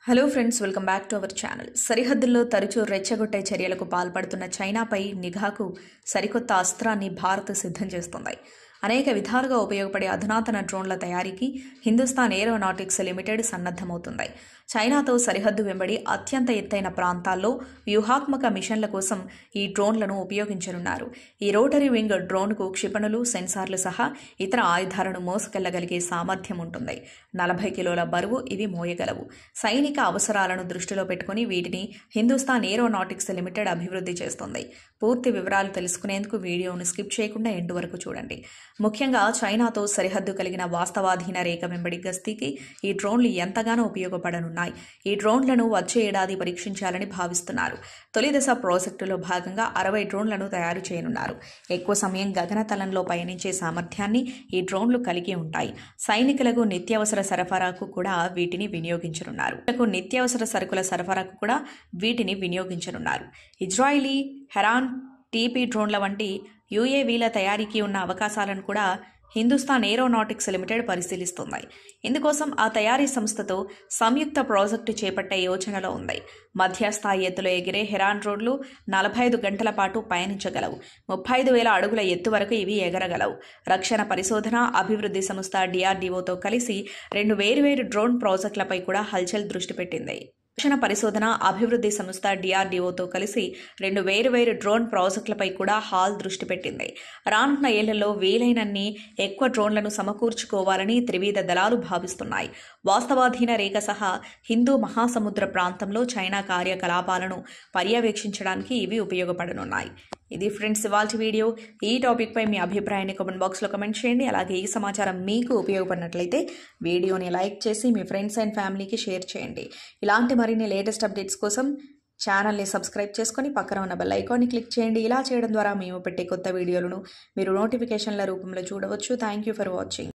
Hello friends, welcome back to our channel. సరిహద్దుల్లో తరచూ రెచ్చగొట్టే చర్యలకు పాల్పడుతున్న చైనాపై నిఘాకు సరికొత్త అస్త్రాన్ని భారత్ సిద్ధం చేస్తోంది. అనేక విధాలుగా ఉపయోగపడే అధునాతన డ్రోన్ల తయారీకి హిందుస్థాన్ ఏరోనాటిక్స్ లిమిటెడ్ సన్నద్ధమవుతుంది. చైనాతో సరిహద్దు వెంబడి అత్యంత ఎత్తైన ప్రాంతాల్లో వ్యూహాత్మక మిషన్ల కోసం ఈ డ్రోన్లను ఉపయోగించనున్నారు. ఈ రోటరీ వింగ్ డ్రోన్కు క్షిపణులు, సెన్సార్లు సహా ఇతర ఆయుధాలను మోసుకెళ్లగలిగే సామర్థ్యం ఉంటుంది. 40 కిలోల బరువు ఇవి మోయగలవు. సైనిక అవసరాలను దృష్టిలో పెట్టుకుని వీటిని హిందుస్థాన్ ఏరోనాటిక్స్ లిమిటెడ్ అభివృద్ధి చేస్తోంది. పూర్తి వివరాలు తెలుసుకునేందుకు వీడియోను స్కిప్ చేయకుండా ఎండు వరకు చూడండి. ముఖ్యంగా చైనాతో సరిహద్దు కలిగిన వాస్తవాధీన రేఖ వెంబడి గస్తీకి ఈ డ్రోన్లు ఎంతగానో ఉపయోగపడనున్నాయి. ఈ డ్రోన్లను వచ్చే ఏడాది పరీక్షించాలని భావిస్తున్నారు. తొలి దశ ప్రాజెక్టులో భాగంగా 60 డ్రోన్లను తయారు చేయనున్నారు. ఎక్కువ సమయం గగనతలంలో పయనించే సామర్థ్యాన్ని ఈ డ్రోన్లు కలిగి ఉంటాయి. సైనికులకు నిత్యావసర సరఫరాకు కూడా వీటిని వినియోగించనున్నారు. నిత్యావసర సరుకుల సరఫరాకు కూడా వీటిని వినియోగించనున్నారు. ఇజ్రాయిలీ హెరాన్ టీపీ డ్రోన్ల వంటి యుఏవీల తయారీకి ఉన్న అవకాశాలను కూడా హిందుస్థాన్ ఏరోనాటిక్స్ లిమిటెడ్ పరిశీలిస్తుంది. ఇందుకోసం ఆ తయారీ సంస్థతో సంయుక్త ప్రాజెక్టు చేపట్టే యోచనలో ఉంది. మధ్యస్థాయి ఎత్తులో ఎగిరే హెరాన్ డ్రోన్లు 45 గంటల పాటు పయనించగలవు. 35,000 అడుగుల ఎత్తు వరకు ఇవి ఎగరగలవు. రక్షణ పరిశోధన అభివృద్ధి సంస్థ DRDOతో కలిసి 2 వేర్వేరు డ్రోన్ ప్రాజెక్టులపై కూడా హల్చల్ దృష్టి పెట్టింది. రక్షణ పరిశోధన అభివృద్ధి సంస్థ DRDOతో కలిసి 2 వేర్వేరు డ్రోన్ ప్రాజెక్టులపై కూడా హాల్ దృష్టి పెట్టింది. రానున్న ఏళ్లలో వీలైనన్ని ఎక్కువ డ్రోన్లను సమకూర్చుకోవాలని త్రివిధ దళాలు భావిస్తున్నాయి. వాస్తవాధీన రేఖ సహా హిందూ మహాసముద్ర ప్రాంతంలో చైనా కార్యకలాపాలను పర్యవేక్షించడానికి ఇవి ఉపయోగపడనున్నాయి. ఇది ఫ్రెండ్స్ ఇవాల్టి వీడియో. ఈ టాపిక్ పై మీ అభిప్రాయాన్ని కామెంట్ బాక్స్లో కమెంట్ చేయండి. అలాగే ఈ సమాచారం మీకు ఉపయోగపడినట్లయితే వీడియోని లైక్ చేసి మీ ఫ్రెండ్స్ అండ్ ఫ్యామిలీకి షేర్ చేయండి. ఇలాంటి మరిన్ని లేటెస్ట్ అప్డేట్స్ కోసం ఛానల్ని సబ్స్క్రైబ్ చేసుకొని పక్కన ఉన్న బెల్ ఐకాన్ని క్లిక్ చేయండి. ఇలా చేయడం ద్వారా మేము పెట్టే కొత్త వీడియోలను మీరు నోటిఫికేషన్ల రూపంలో చూడవచ్చు. Thank you for watching.